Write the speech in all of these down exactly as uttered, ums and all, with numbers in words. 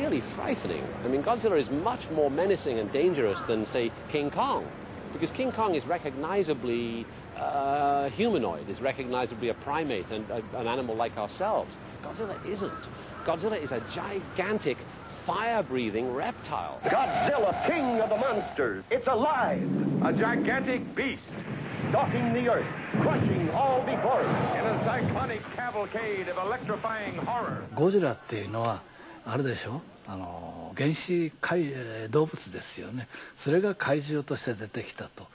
really frightening. I mean, Godzilla is much more menacing and dangerous than, say, King Kong, because King Kong is recognizably uh, humanoid, is recognizably a primate and a, an animal like ourselves. Godzilla isn't. Godzilla is a gigantic, fire-breathing reptile. Godzilla, king of the monsters. It's alive. A gigantic beast. Stalking the earth, crushing all before it. In a cyclonic cavalcade of electrifying horror. ゴジラっていうのはあれでしょ、あの原始怪動物ですよね。それが怪獣として出てきたと。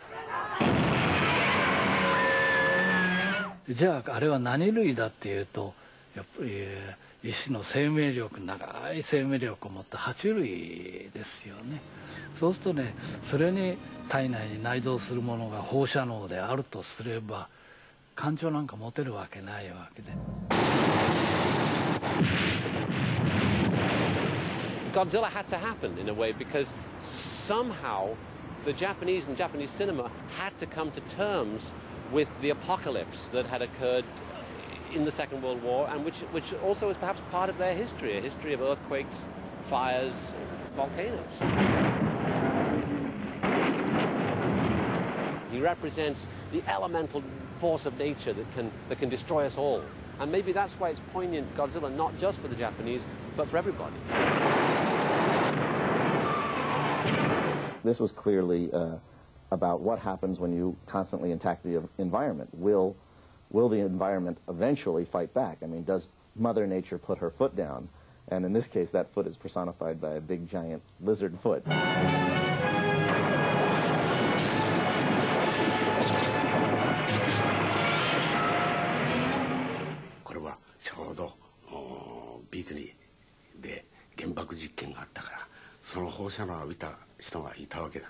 じゃああれは何類だっていうと、やっぱり一種の生命力、長い生命力を持った爬虫類ですよね。そうするとね、それに体内に内蔵するものが放射能であるとすれば、感情なんか持てるわけないわけで。 Godzilla had to happen in a way because somehow the Japanese and Japanese cinema had to come to terms with the apocalypse that had occurred in the Second World War, and which, which also is perhaps part of their history, a history of earthquakes, fires, volcanoes. He represents the elemental force of nature that can, that can destroy us all. And maybe that's why it's poignant, Godzilla, not just for the Japanese, but for everybody. This was clearly uh, about what happens when you constantly attack the environment. Will, will the environment eventually fight back? I mean, does Mother Nature put her foot down? And in this case, that foot is personified by a big, giant lizard foot. これはちょうどビートニーで原爆実験があったから、その放射能を浴びた人がいたわけだ。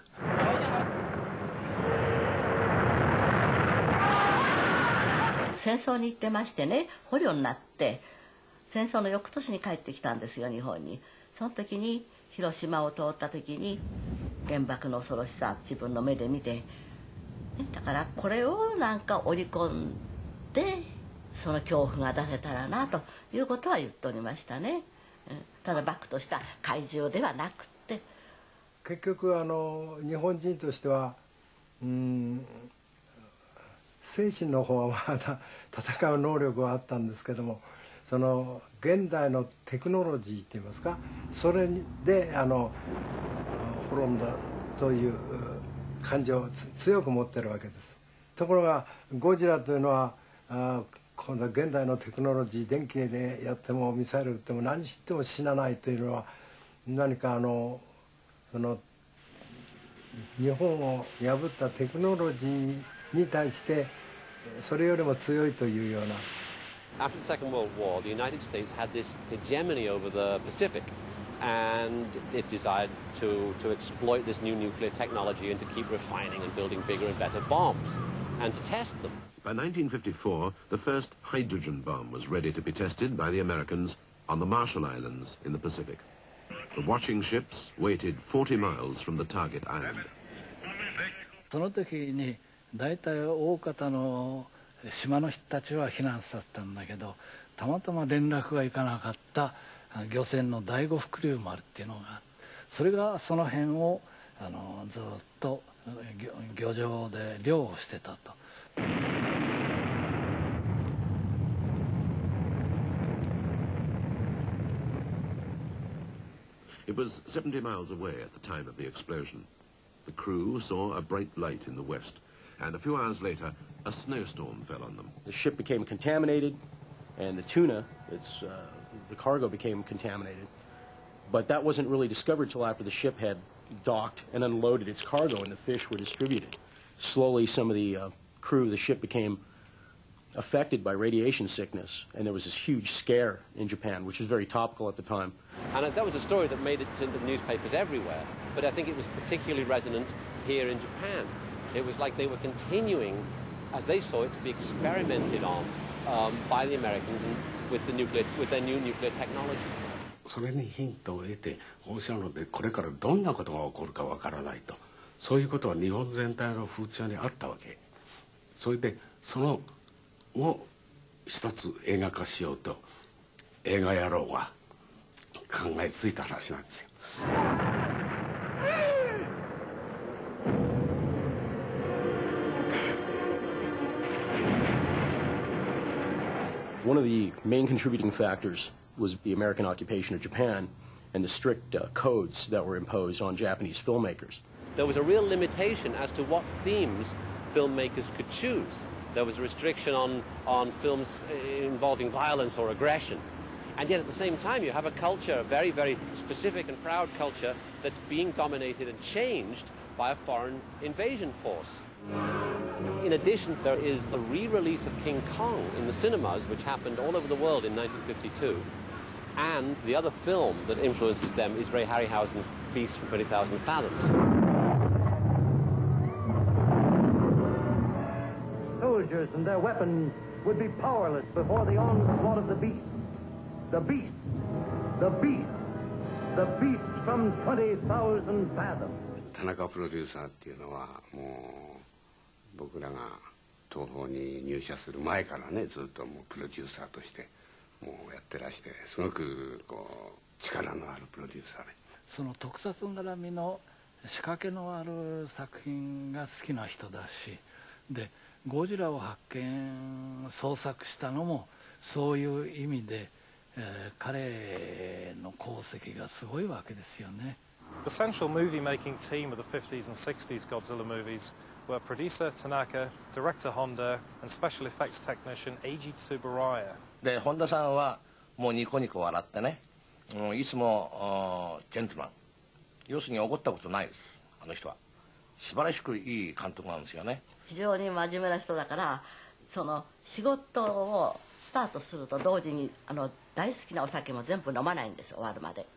戦争に行ってましてね、捕虜になって戦争の翌年に帰ってきたんですよ、日本に。その時に広島を通った時に原爆の恐ろしさ自分の目で見て、だからこれをなんか織り込んでその恐怖が出せたらなということは言っておりましたね。ただバックとした怪獣ではなくて、 結局あの日本人としてはうーん精神の方はまだ戦う能力はあったんですけども、その現代のテクノロジーっていいますか、それであの滅んだという感情を強く持ってるわけです。ところがゴジラというのはあ今度は現代のテクノロジー、電気でやってもミサイル撃っても何しても死なないというのは、何かあのその日本を破ったテクノロジーに対してそれよりも強いというような。 After the Second World War, the United States had this hegemony over the Pacific, and it desired to, to exploit this new nuclear technology and to keep refining and building bigger and better bombs, and to test them. By nineteen fifty-four, the first hydrogen bomb was ready to be tested by the Americans on the Marshall Islands in the Pacific. The watching ships waited forty miles from the target island. その時に大体大方の島の人たちは避難させたんだけど、たまたま連絡がいかなかった漁船の第五福竜丸っていうのが、それがその辺をあのずっと漁場で漁をしてたと。 It was seventy miles away at the time of the explosion. The crew saw a bright light in the west, and a few hours later, a snowstorm fell on them. The ship became contaminated, and the tuna, it's, uh, the cargo became contaminated. But that wasn't really discovered till after the ship had docked and unloaded its cargo and the fish were distributed. Slowly, some of the uh, crew of the ship became affected by radiation sickness, and there was this huge scare in Japan, which was very topical at the time. And that was a story that made it into the newspapers everywhere, but I think it was particularly resonant here in Japan. It was like they were continuing, as they saw it, to be experimented on um, by the Americans and with, the nuclear, with their new nuclear technology. それにヒントを得て、放射能でこれからどんなことが起こるかわからないと、そういうことは日本全体の風潮にあったわけ。それでそのを一つ映画化しようと映画野郎が考えついた話なんですよ。 One of the main contributing factors was the American occupation of Japan and the strict uh, codes that were imposed on Japanese filmmakers. There was a real limitation as to what themes filmmakers could choose. There was a restriction on, on films involving violence or aggression. And yet at the same time you have a culture, a very, very specific and proud culture that's being dominated and changed by a foreign invasion force. In addition, there is the re-release of King Kong in the cinemas, which happened all over the world in nineteen fifty-two. And the other film that influences them is Ray Harryhausen's Beast from twenty thousand Fathoms. Soldiers and their weapons would be powerless before the onslaught of the beast. The beast, the beast, the beast from twenty thousand fathoms. 田中プロデューサーっていうのはもう僕らが東宝に入社する前からねずっともうプロデューサーとしてもうやってらしてすごくこう力のあるプロデューサーでその特撮絡みの仕掛けのある作品が好きな人だしでゴジラを発見創作したのもそういう意味で、えー、彼の功績がすごいわけですよね。 The central movie-making team of the fifties and sixties Godzilla movies were producer Tanaka, director Honda, and special effects technician Eiji Tsuburaya. で、本田さんはもうニコニコ笑ってね、うん、いつもジェントルマン。要するに怒ったことないです。あの人は素晴らしくいい監督なんですよね。 非常に真面目な人だから、その仕事をスタートすると同時にあの大好きなお酒も全部飲まないんですよ終わるまで。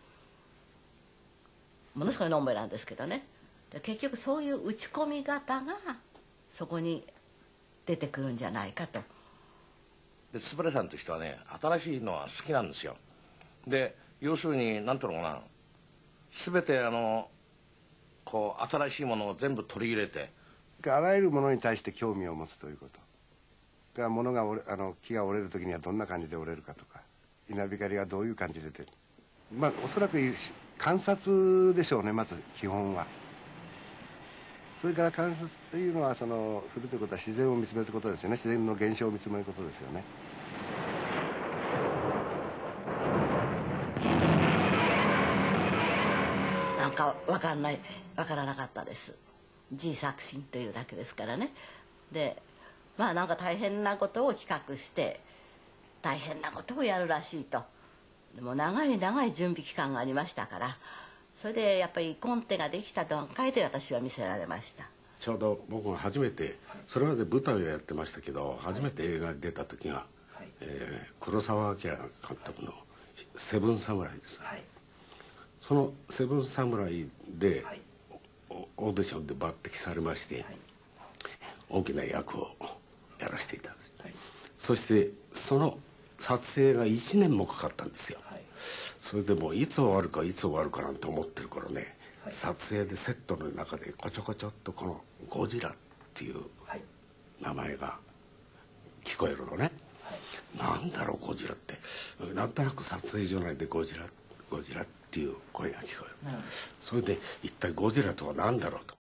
ものすごいのんべなんですけどね。で結局そういう打ち込み方がそこに出てくるんじゃないかと。 でスプレさんとしてはね新しいのは好きなんですよ。で要するに何ていうのかな全てあのこう新しいものを全部取り入れてあらゆるものに対して興味を持つということ。だから物が折れあの木が折れる時にはどんな感じで折れるかとか稲光がどういう感じで出る。まあおそらく観察でしょうねまず基本は。それから観察というのはそのするということは自然を見つめることですよね。自然の現象を見つめることですよね。 なんかわかんないわからなかったです。G 作品というだけですからね。でまあなんか大変なことを企画して大変なことをやるらしいと。でも長い長い準備期間がありましたからそれでやっぱりコンテができた段階で私は見せられました。 ちょうど僕が初めてそれまで舞台をやってましたけど初めて映画に出た時が、はいえー、黒澤明監督の「セブン侍」です、はい、その「セブン侍」で、はい、オーディションで抜擢されまして、はい、大きな役をやらせていたんです、はい、そしてその撮影がいちねんもかかったんですよ、はい、それでもういつ終わるかいつ終わるかなんて思ってる頃ね、はい、撮影でセットの中でこちょこちょっとこのゴジラっていう名前が聞こえるのね、はい、なんだろうゴジラってなんとなく撮影所内でゴジラゴジラっていう声が聞こえる、うん、それで一体ゴジラとは何だろうと